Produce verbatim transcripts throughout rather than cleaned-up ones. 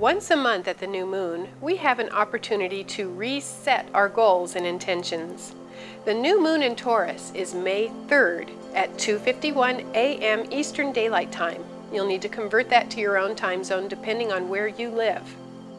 Once a month at the new moon, we have an opportunity to reset our goals and intentions. The new moon in Taurus is May third at two fifty-one a m Eastern Daylight Time. You'll need to convert that to your own time zone depending on where you live.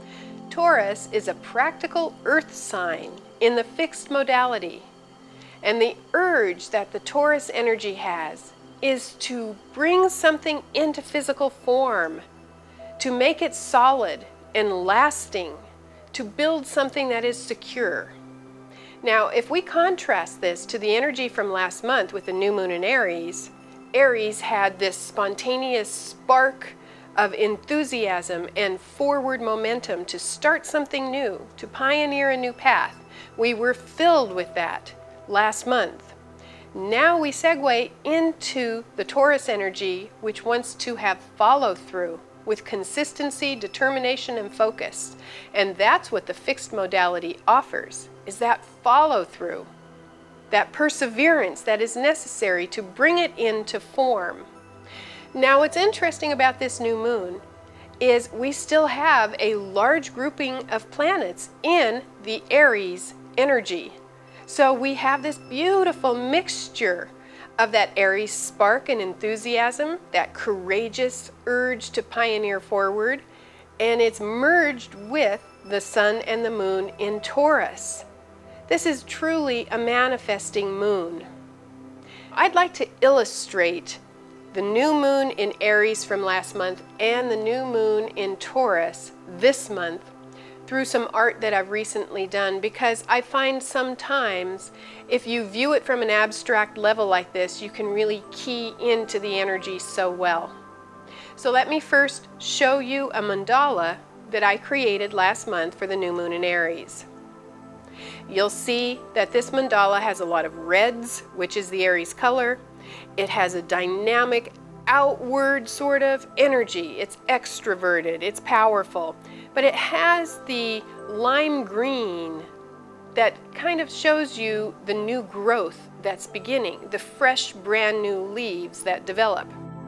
Taurus is a practical earth sign in the fixed modality. And the urge that the Taurus energy has is to bring something into physical form, to make it solid and lasting, to build something that is secure. Now, if we contrast this to the energy from last month with the new moon in Aries, Aries had this spontaneous spark of enthusiasm and forward momentum to start something new, to pioneer a new path. We were filled with that last month. Now we segue into the Taurus energy, which wants to have follow through with consistency, determination, and focus. And that's what the fixed modality offers, is that follow through, that perseverance that is necessary to bring it into form. Now what's interesting about this new moon is we still have a large grouping of planets in the Aries energy. So we have this beautiful mixture of that Aries spark and enthusiasm, that courageous urge to pioneer forward, and it's merged with the sun and the moon in Taurus. This is truly a manifesting moon. I'd like to illustrate the new moon in Aries from last month and the new moon in Taurus this month through some art that I've recently done, because I find sometimes if you view it from an abstract level like this, you can really key into the energy so well. So let me first show you a mandala that I created last month for the new moon in Aries. You'll see that this mandala has a lot of reds, which is the Aries color. It has a dynamic outward sort of energy. It's extroverted, it's powerful, but it has the lime green that kind of shows you the new growth that's beginning, the fresh brand new leaves that develop.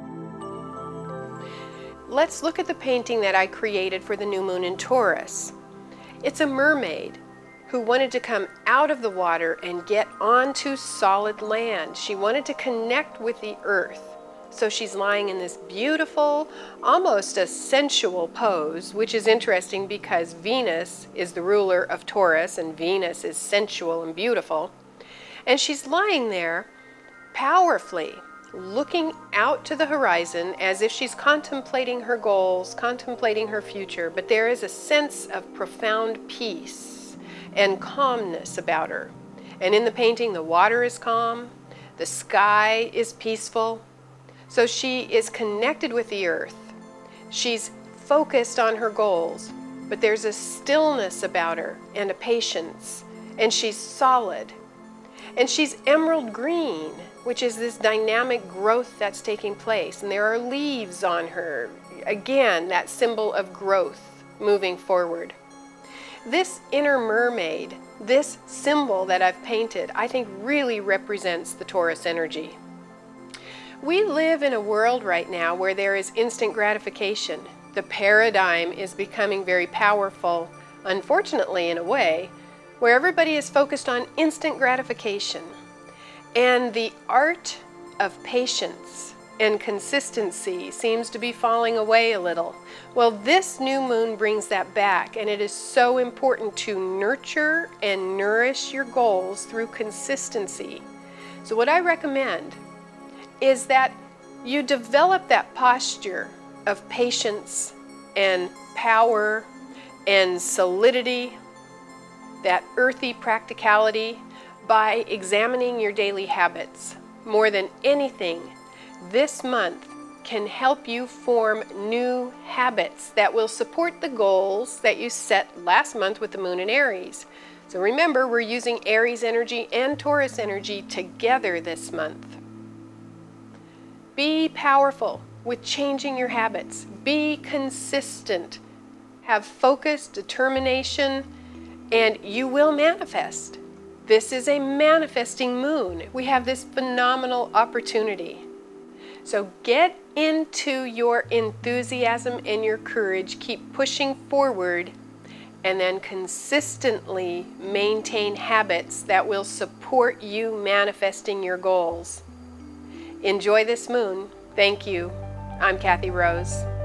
Let's look at the painting that I created for the new moon in Taurus. It's a mermaid who wanted to come out of the water and get onto solid land. She wanted to connect with the earth. So she's lying in this beautiful, almost a sensual pose, which is interesting because Venus is the ruler of Taurus and Venus is sensual and beautiful. And she's lying there powerfully, looking out to the horizon as if she's contemplating her goals, contemplating her future, but there is a sense of profound peace and calmness about her. And in the painting, the water is calm, the sky is peaceful. So she is connected with the earth. She's focused on her goals, but there's a stillness about her and a patience, and she's solid. And she's emerald green, which is this dynamic growth that's taking place, and there are leaves on her. Again, that symbol of growth moving forward. This inner mermaid, this symbol that I've painted, I think really represents the Taurus energy. We live in a world right now where there is instant gratification. The paradigm is becoming very powerful, unfortunately in a way, where everybody is focused on instant gratification. And the art of patience and consistency seems to be falling away a little. Well, this new moon brings that back, and it is so important to nurture and nourish your goals through consistency. So what I recommend is that you develop that posture of patience and power and solidity, that earthy practicality, by examining your daily habits. More than anything, this month can help you form new habits that will support the goals that you set last month with the moon in Aries. So remember, we're using Aries energy and Taurus energy together this month. Be powerful with changing your habits. Be consistent. Have focus, determination, and you will manifest. This is a manifesting moon. We have this phenomenal opportunity. So get into your enthusiasm and your courage. Keep pushing forward, and then consistently maintain habits that will support you manifesting your goals. Enjoy this moon. Thank you. I'm Kathy Rose.